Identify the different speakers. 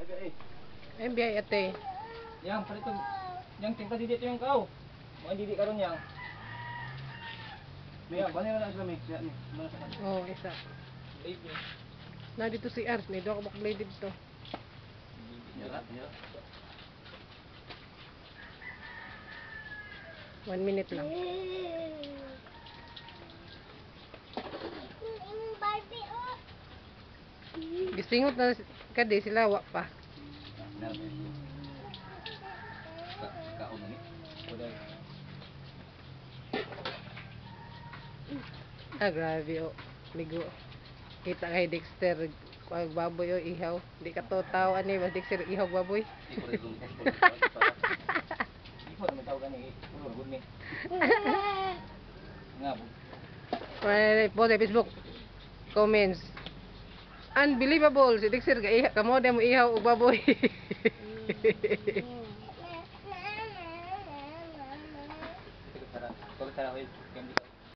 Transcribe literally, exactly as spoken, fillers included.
Speaker 1: Ay,
Speaker 2: Ay, biyay ate.
Speaker 1: yang pala ito. Yang tingka didi ito yung kao. Mga didi karon yang. Yang, bani na sila mix. Yan, mana sa kanila.
Speaker 2: Oh, isa.
Speaker 1: Baby.
Speaker 2: Na dito si Art, may doon ako maklay dito.
Speaker 1: Yara, yara.
Speaker 2: One minute lang. Gisingot na kadi sila, wa pa. Ah, grabe o. Ligo. Kita kay Dexter, kuwag baboy o ihaw. Di ka to tao, ano ba Dexter, ihaw baboy?
Speaker 1: Ikaw naman tawag ni Urugod ni. Nga po.
Speaker 2: Po sa Facebook, comments. Unbelievable, si Dexter, kamo na mo ihaw o baboy.
Speaker 1: Ito ka tara. Ito ka tara.